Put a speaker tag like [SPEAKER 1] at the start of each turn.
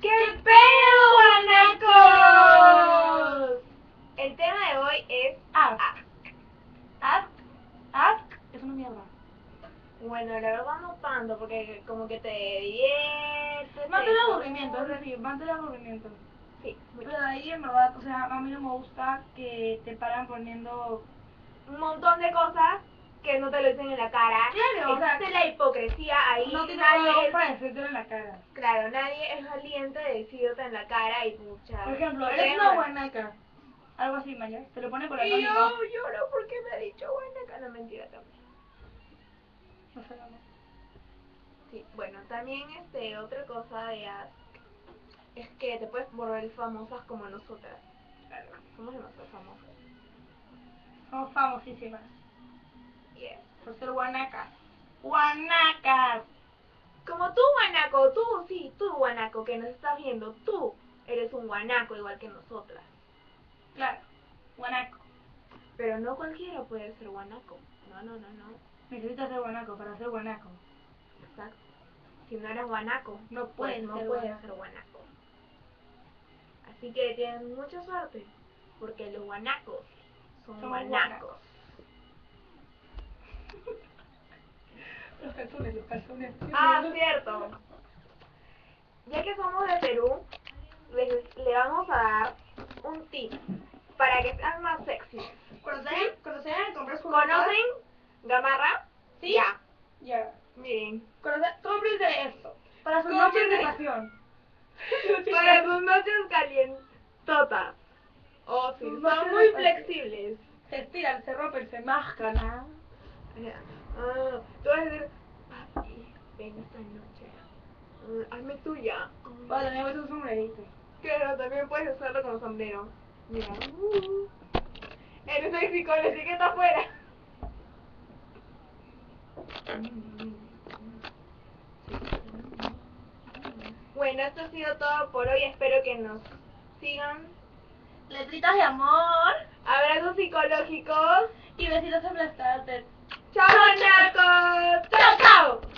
[SPEAKER 1] ¿Qué pedo, guanacos? El tema de hoy es
[SPEAKER 2] Ask. Ask es una mierda.
[SPEAKER 1] Bueno, la verdad no tanto, porque como que te diviertes.
[SPEAKER 2] Mate el aburrimiento, es decir, mate el aburrimiento.
[SPEAKER 1] Sí,
[SPEAKER 2] Pero de ahí en verdad, o sea, a mí no me gusta que te paran poniendo...
[SPEAKER 1] un montón de cosas que no te lo dicen en la cara.
[SPEAKER 2] Claro, o sea,
[SPEAKER 1] existe la hipocresía ahí.
[SPEAKER 2] no tiene
[SPEAKER 1] nadie
[SPEAKER 2] huevos
[SPEAKER 1] es,
[SPEAKER 2] para decírtelo en la cara.
[SPEAKER 1] Claro, nadie es valiente de decirte en la cara y pucha.
[SPEAKER 2] Por ejemplo,
[SPEAKER 1] no
[SPEAKER 2] eres
[SPEAKER 1] te
[SPEAKER 2] una
[SPEAKER 1] dejan-
[SPEAKER 2] guanaca. Algo así, Maya. Te lo pone por
[SPEAKER 1] Y yo
[SPEAKER 2] anónimo.
[SPEAKER 1] lloro porque me ha dicho guanaca. No, mentira también.
[SPEAKER 2] No sé, no.
[SPEAKER 1] Sí, bueno, también otra cosa de es que te puedes volver famosas como nosotras. Claro, somos demasiado famosas.
[SPEAKER 2] Somos famosísimas.
[SPEAKER 1] Yes.
[SPEAKER 2] Por ser guanacas. ¡Guanacas!
[SPEAKER 1] Como tú, guanaco, tú, guanaco, que nos estás viendo, tú eres un guanaco igual que nosotras.
[SPEAKER 2] Claro, guanaco.
[SPEAKER 1] Pero no cualquiera puede ser guanaco. No.
[SPEAKER 2] Necesitas ser guanaco para ser guanaco.
[SPEAKER 1] Exacto. Si no eres guanaco,
[SPEAKER 2] No
[SPEAKER 1] pues
[SPEAKER 2] puedes
[SPEAKER 1] no
[SPEAKER 2] ser
[SPEAKER 1] puedes
[SPEAKER 2] guanaco.
[SPEAKER 1] ser guanaco. Así que tienen mucha suerte, porque los guanacos son
[SPEAKER 2] Somos
[SPEAKER 1] guanacos.
[SPEAKER 2] Los calzones.
[SPEAKER 1] Cierto. Ya que somos de Perú, le vamos a dar un tip para que sean más sexy.
[SPEAKER 2] ¿Conocen? ¿Compras
[SPEAKER 1] ¿Conocen Gamarra?
[SPEAKER 2] ¿Sí?
[SPEAKER 1] Ya.
[SPEAKER 2] Ya.
[SPEAKER 1] Miren.
[SPEAKER 2] Cómprense esto. Para sus noches de pasión.
[SPEAKER 1] Para sus noches calientotas. Oh, sí,
[SPEAKER 2] Sus
[SPEAKER 1] son
[SPEAKER 2] noches
[SPEAKER 1] muy
[SPEAKER 2] de pasión.
[SPEAKER 1] flexibles.
[SPEAKER 2] Se estiran, se rompen, se mascan.
[SPEAKER 1] Tú vas a decir, papi, ven esta noche. Hazme tuya.
[SPEAKER 2] Bueno, también voy a usar un sombrerito.
[SPEAKER 1] Claro, también puedes usarlo como sombrero. Mira. Eres sexy con la etiqueta afuera. Bueno, esto ha sido todo por hoy. Espero que nos sigan.
[SPEAKER 2] Letritas de amor.
[SPEAKER 1] Abrazos psicológicos.
[SPEAKER 2] Y besitos aplastantes.
[SPEAKER 1] ¡Chao, guanacos! ¡Chao, chao!